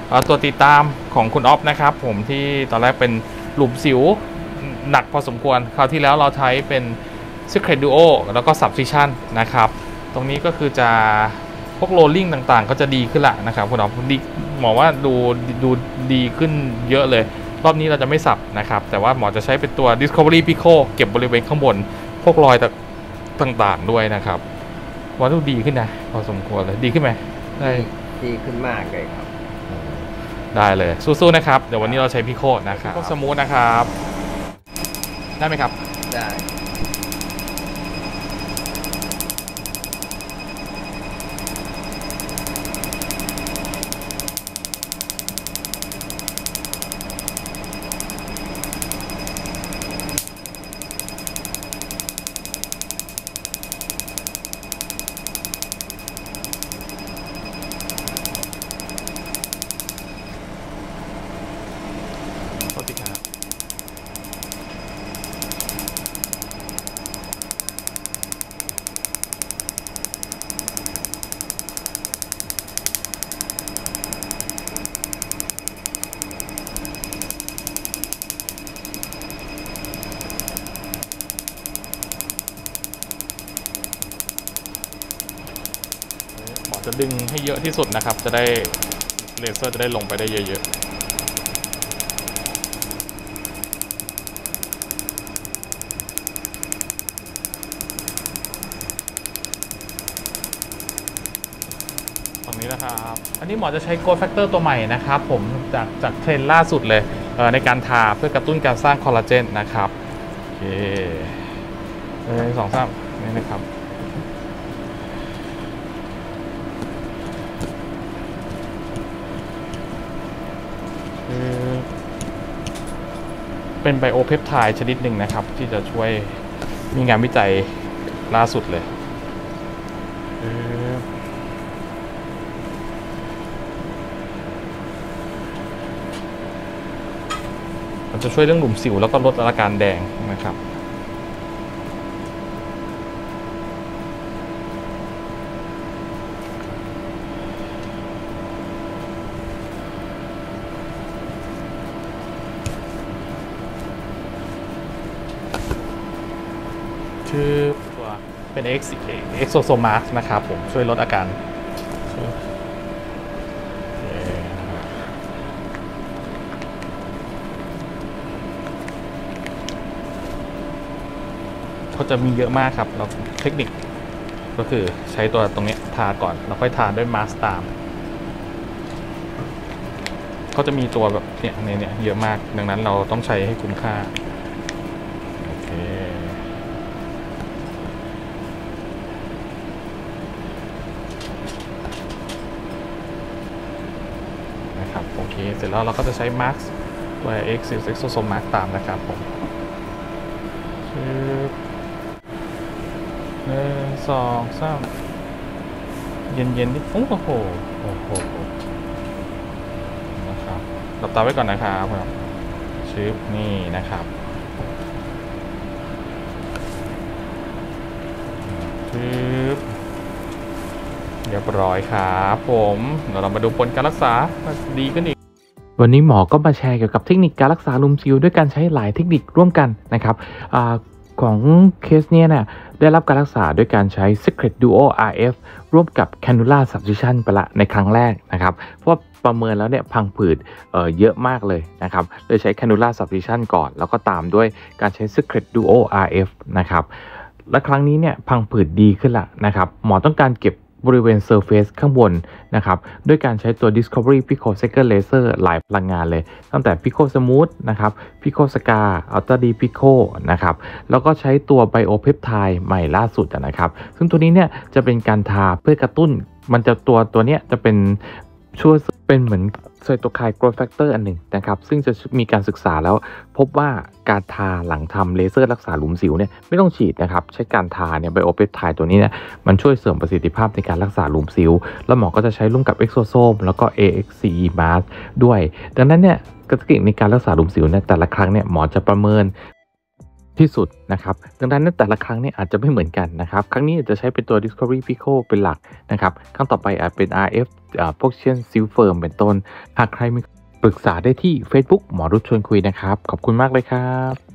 ตัวติดตามของคุณออฟนะครับผมที่ตอนแรกเป็นหลุมสิวหนักพอสมควรคราวที่แล้วเราใช้เป็น Secret Duo แล้วก็ Substitution นะครับตรงนี้ก็คือจะพวกโรลลิ่งต่างๆก็จะดีขึ้นละนะครับคุณออฟดีหมอว่าดูดีขึ้นเยอะเลยรอบนี้เราจะไม่สับนะครับแต่ว่าหมอจะใช้เป็นตัว Discovery Pico เก็บบริเวณข้างบนพวกรอยต่างๆด้วยนะครับว่าดูดีขึ้นนะพอสมควรเลยดีขึ้นไหมดีขึ้นมากเลยครับได้เลยสู้ๆนะครับเดี๋ยววันนี้เราใช้พิโคนะครับสมูทนะครับได้ไหมครับได้หมอจะดึงให้เยอะที่สุดนะครับจะได้เลเซอร์จะได้ลงไปได้เยอะๆตรงนี้นะครับอันนี้หมอจะใช้ Growth Factor ตัวใหม่นะครับผมจากเทรนด์ล่าสุดเลยในการทาเพื่อกระตุ้นการสร้างคอลลาเจนนะครับโอเค2-3นี่นะครับเป็นไบโอเพปไทด์ชนิดหนึ่งนะครับที่จะช่วยมีงานวิจัยล่าสุดเลยมันจะช่วยเรื่องหลุมสิวแล้วก็ลดอาการแดงนะครับชื่อตัวเป็น Exosomas นะครับผมช่วยลดอาการเขาจะมีเยอะมากครับเราเทคนิคก็คือใช้ตัวตรงนี้ทาก่อนแล้วค่อยทาด้วยมาสก์ตามเขาจะมีตัวแบบเนี่ยเยอะมากดังนั้นเราต้องใช้ให้คุ้มค่าโอเคนะครับโอเคเสร็จแล้วเราก็จะใช้มาสก์ตัว Exosomas ตามนะครับผม1-2-3เย็นๆนิดโอ้โหนะครับหลับตาไว้ก่อนนะครับชิปนี่นะครับชิปเรียบร้อยครับผมเดี๋ยวเรามาดูผลการรักษาดีขึ้นอีกวันนี้หมอก็มาแชร์เกี่ยวกับเทคนิคการรักษาหลุมสิวด้วยการใช้หลายเทคนิคร่วมกันนะครับของเคสเนี้ยเนี่ยได้รับการรักษาด้วยการใช้ Secret Duo RF ร่วมกับ Cannula Substitution ไปละในครั้งแรกนะครับเพราะว่าประเมินแล้วเนี่ยพังผืดเยอะมากเลยนะครับเลยใช้ Cannula Substitution ก่อนแล้วก็ตามด้วยการใช้ Secret Duo RF นะครับและครั้งนี้เนี่ยพังผืดดีขึ้นละนะครับหมอต้องการเก็บบริเวณ Surface ข้างบนนะครับด้วยการใช้ตัว Discovery Pico Second Laser หลายพลังงานเลยตั้งแต่ Pico Smooth นะครับ Pico Scar Ultra D Pico นะครับแล้วก็ใช้ตัว Bio Peptide ใหม่ล่าสุดนะครับซึ่งตัวนี้เนี่ยจะเป็นการทาเพื่อกระตุ้นมันจะตัวเนี้ยจะเป็นช่วยเป็นเหมือนไซโตไคน์ growth factor อันหนึ่งนะครับซึ่งจะมีการศึกษาแล้วพบว่าการทาหลังทำเลเซอร์รักษาหลุมสิวเนี่ยไม่ต้องฉีดนะครับใช้การทาเนี่ยไบโอเพปไทด์ตัวนี้เนี่ยมันช่วยเสริมประสิทธิภาพในการรักษาหลุมสิวแล้วหมอก็จะใช้ร่วมกับ Exosome แล้วก็ AXCE mask ด้วยดังนั้นเนี่ยเทคนิคในการรักษาหลุมสิวเนี่ยแต่ละครั้งเนี่ยหมอจะประเมินที่สุดนะครับดังนั้นในแต่ละครั้งเนี่ยอาจจะไม่เหมือนกันนะครับครั้งนี้อาจจะใช้เป็นตัว Discovery Pico เป็นหลักนะครับครั้งต่อไปอาจเป็น RF พวกเช่น Silverm เป็นต้นหากใครมีปรึกษาได้ที่ Facebook หมอรุชชวนคุยนะครับขอบคุณมากเลยครับ